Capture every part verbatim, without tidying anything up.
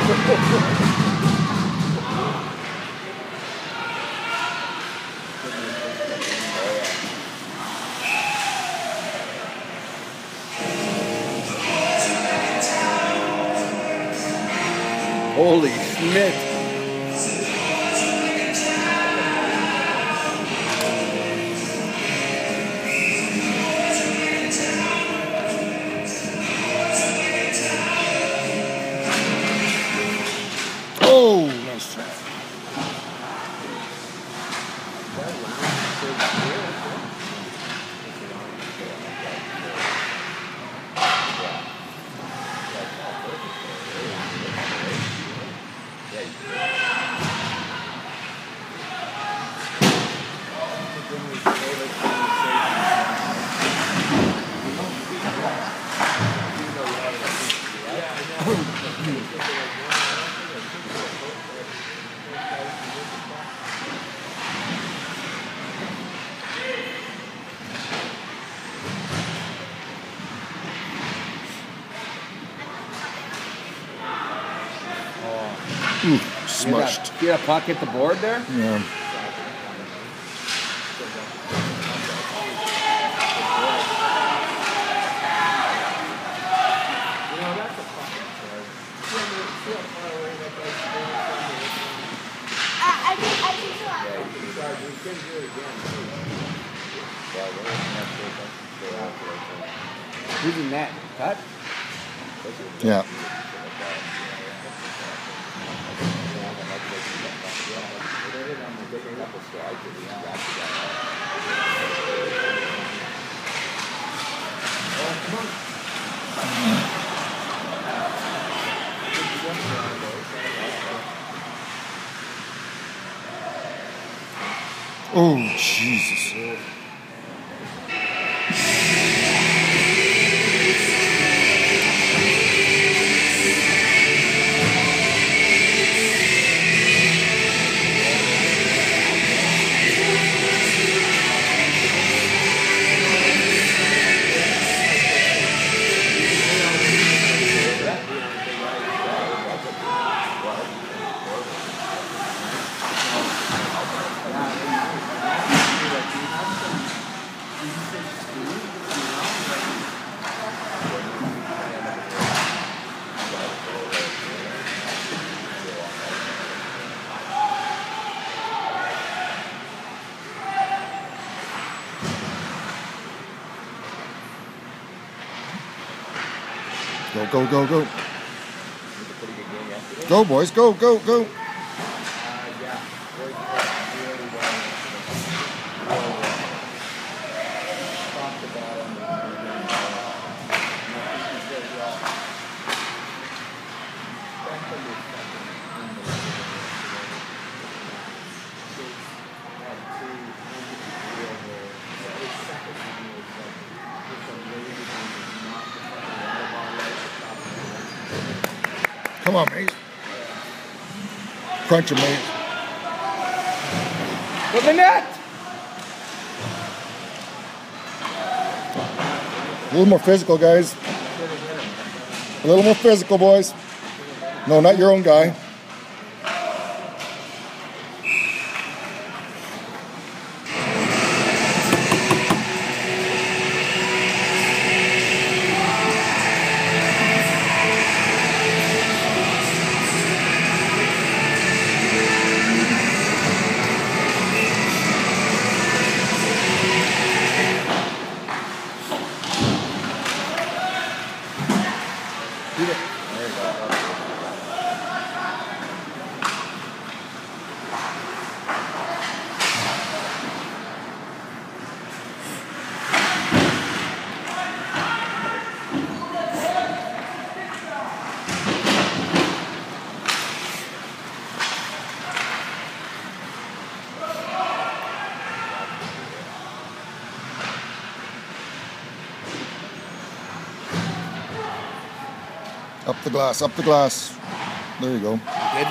Holy Schmidt. Oh, nice try. Ooh, smushed. See that puck hit the board there? Yeah. Who's in that? Cut? Yeah. Oh, Jesus. Go, go, go, go. Go, boys, go, go, go. Come on, mate. Crunch him, mate. With the net! A little more physical, guys. A little more physical, boys. No, not your own guy. Up the glass, up the glass. There you go. Good.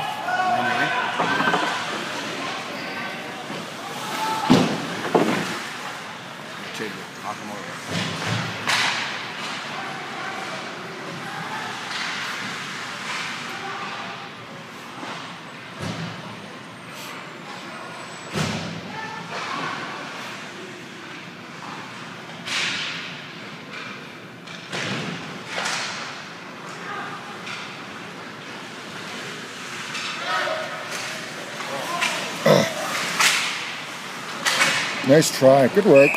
Nice try. Good work.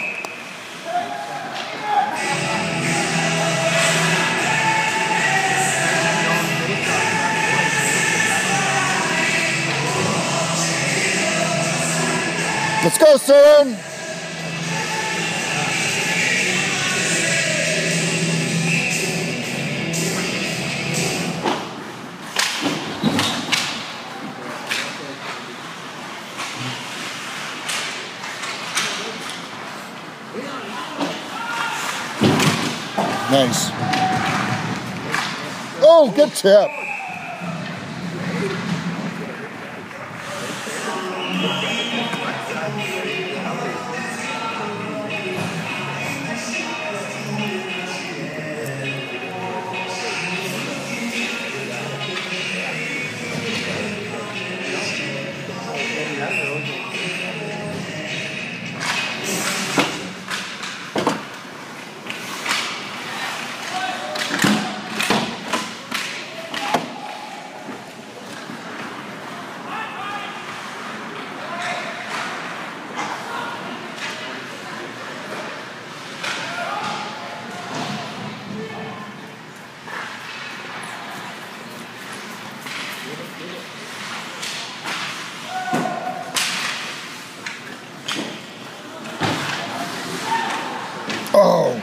Let's go, son. Nice. Oh, good tip. Oh.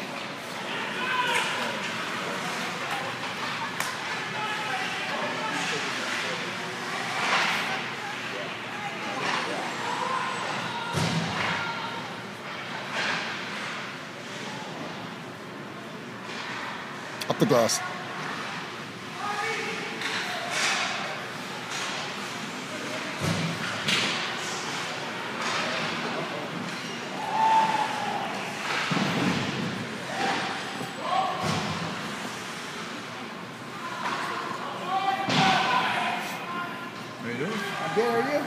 Up the glass. How good are you?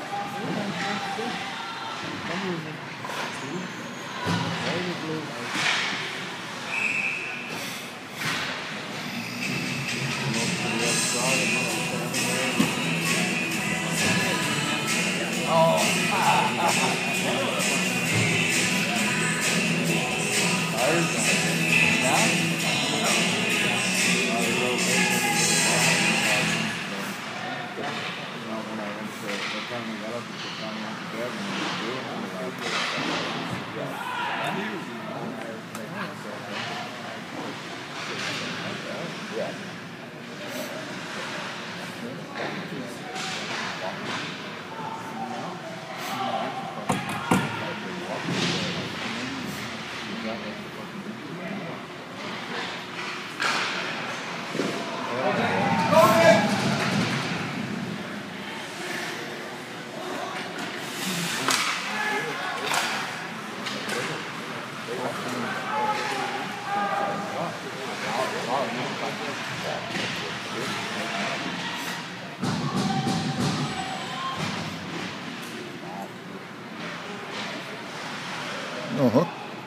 Uh-huh.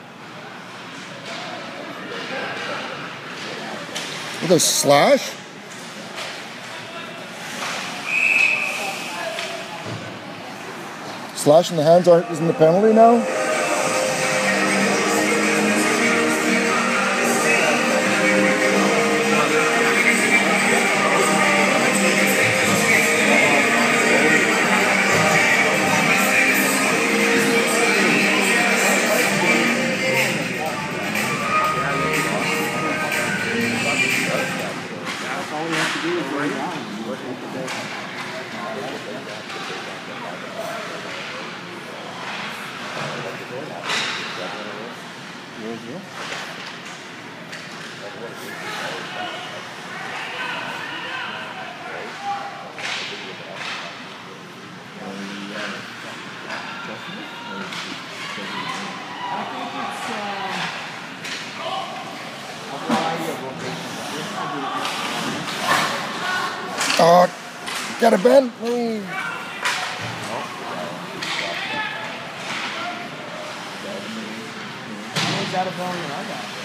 With a slash? Slash in the hands aren't isn't the penalty now? Oh, got a bend? Mm. He's out of bone and I got.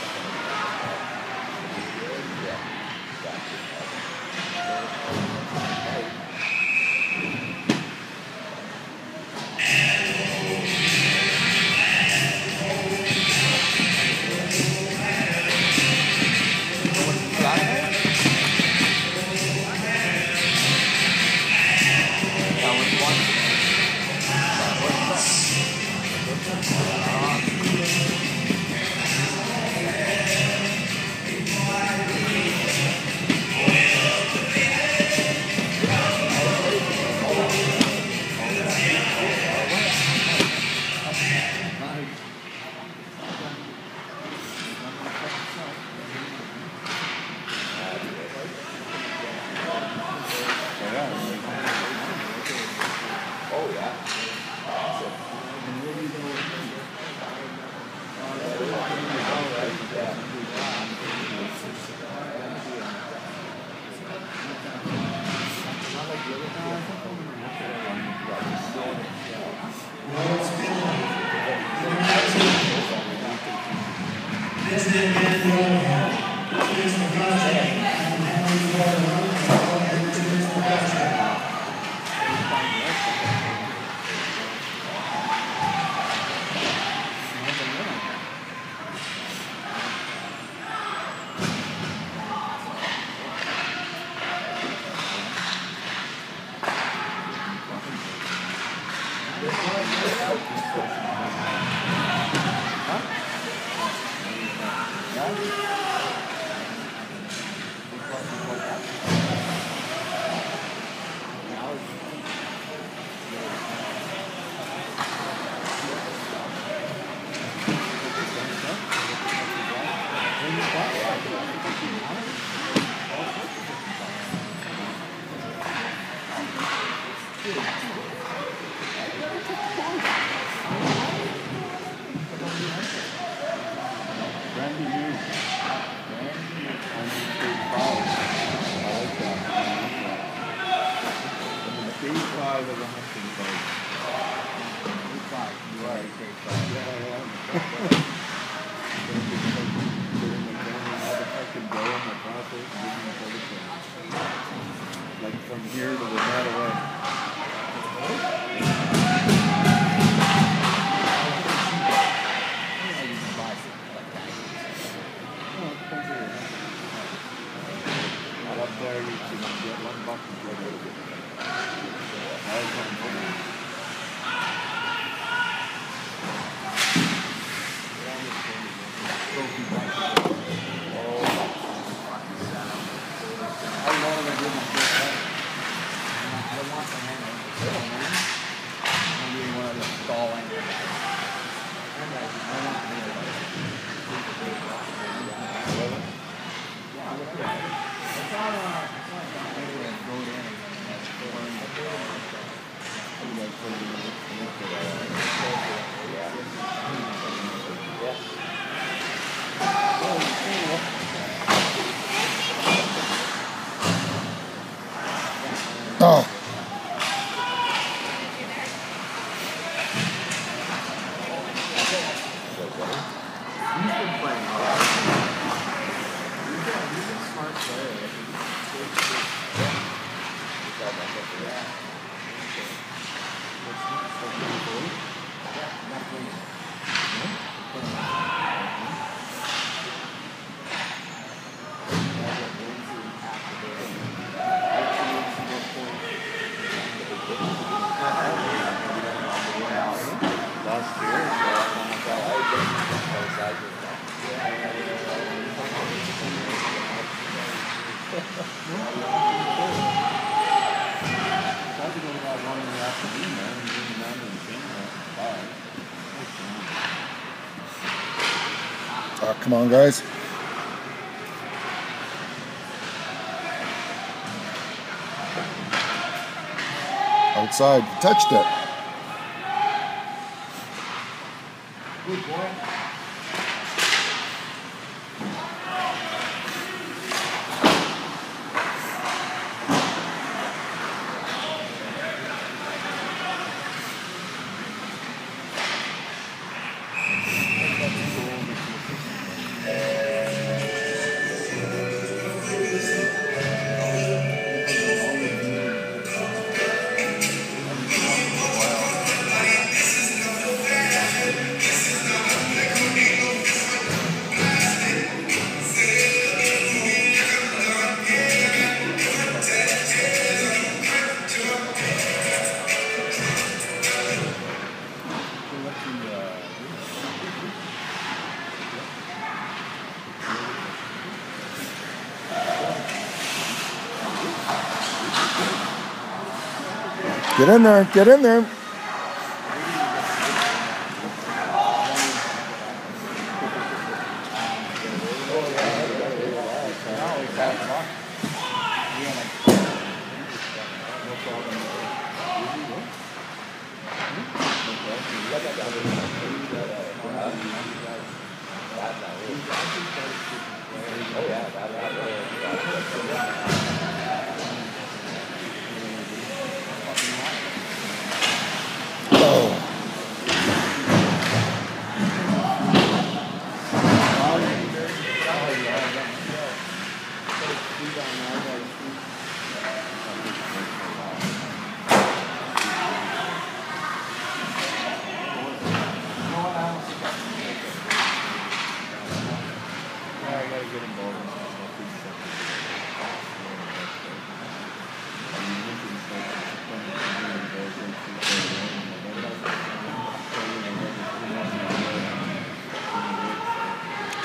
Oh, yeah. Like from here to the Nevada West. Out up there, you can get one buck and play with it. That was something for me. Oh. Oh, come on, guys. Outside. Touched it. Good boy. Get in there. Get in there.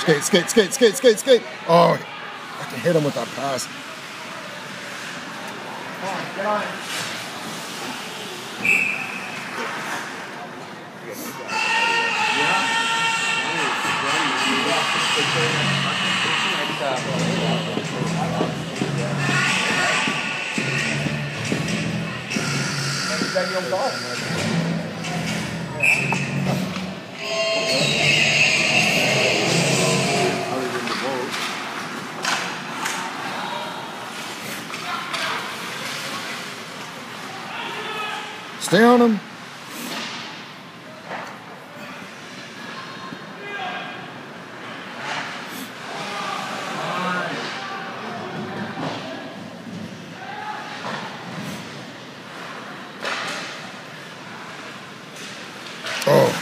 Skate, skate, skate, skate, skate, skate. Oh, I can hit him with that pass. Come on, get on. Then you'll go. Stay on him. Oh.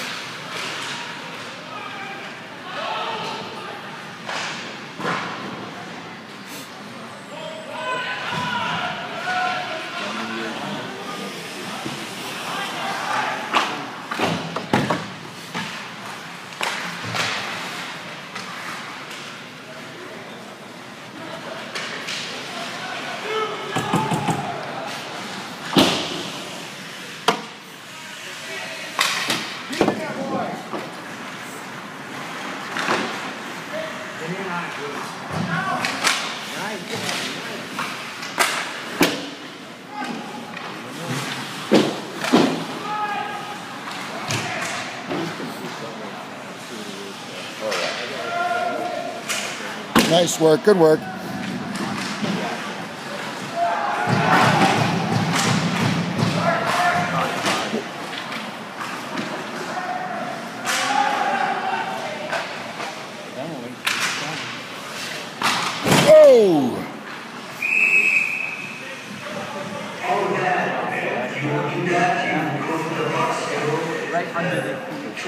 Nice work, good work. Oh! Right under the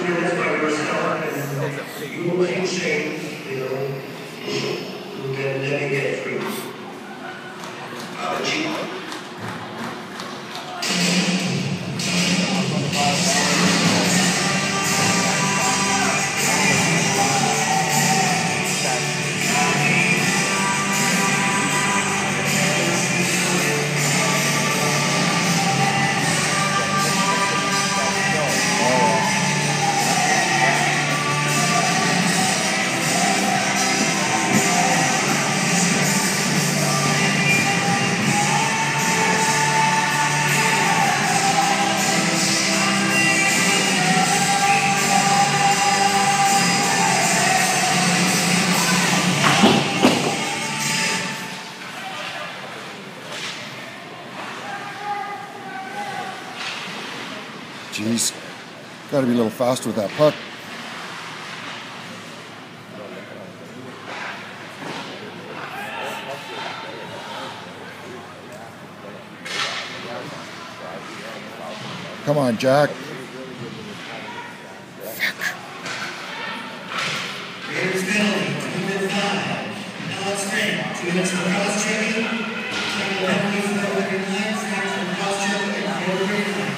Jeez, got to be a little faster with that puck. Come on, Jack. Here's Billy, two five. Alex Green, two minutes for cross checking. Taking penalty for the open line, snacks from cross checking and field green line.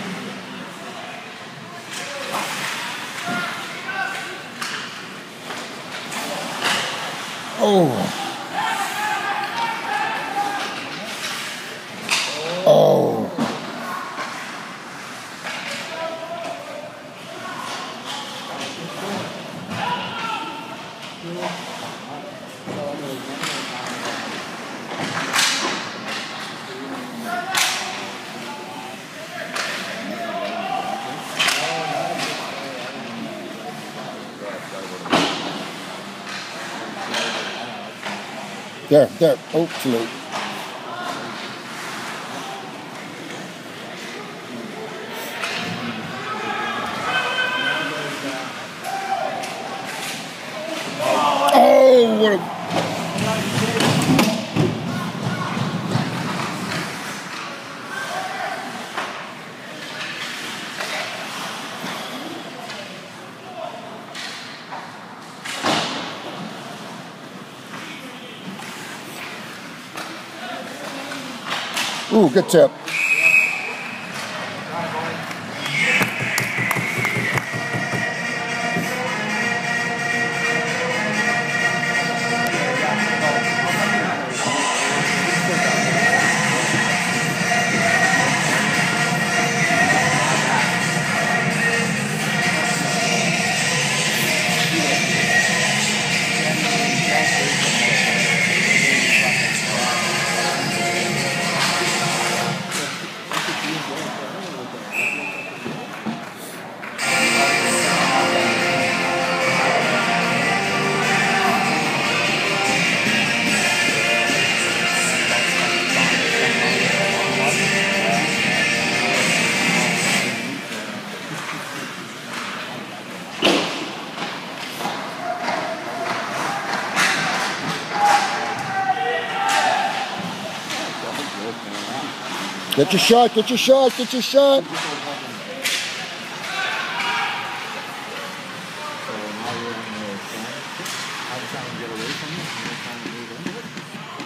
Oh. Oh. There, there. Oh, too late. Oh, what a... Ooh, good tip. Get your shot, get your shot, get your shot. So now you're on the stand. I'm trying to get away from it. You're trying to move into it.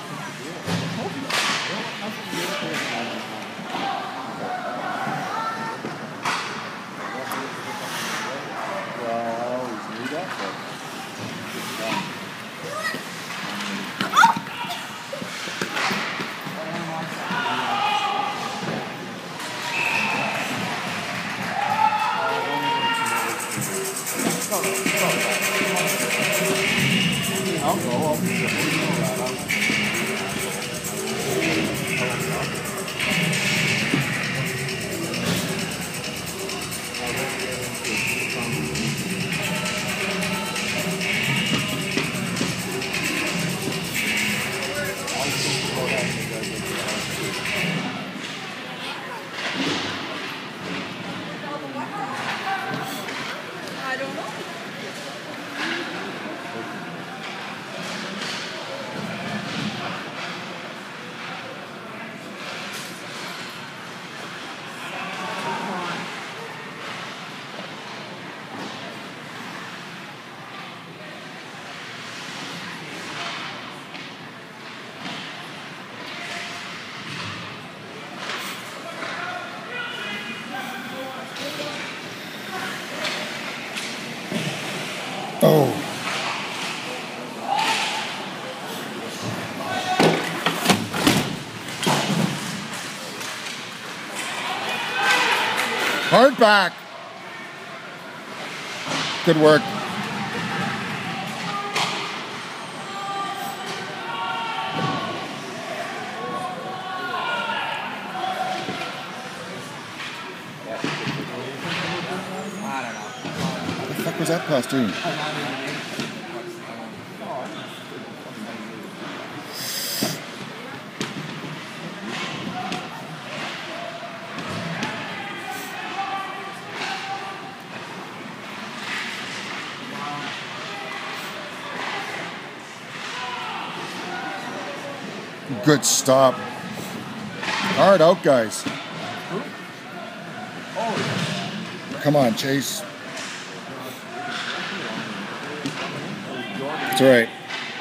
Well, I always knew that, but it's done. I'll go. I'll be there. I don't know. Oh. Hard back. Good work. What the fuck was that pass doing? Good stop. Hard out, guys. Come on, Chase. That's all right.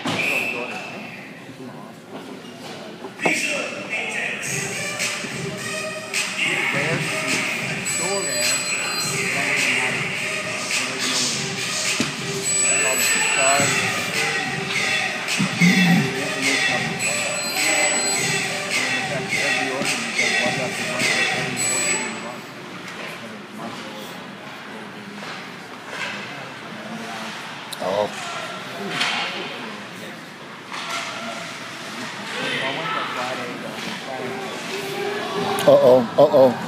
Oh. Uh-oh, uh-oh.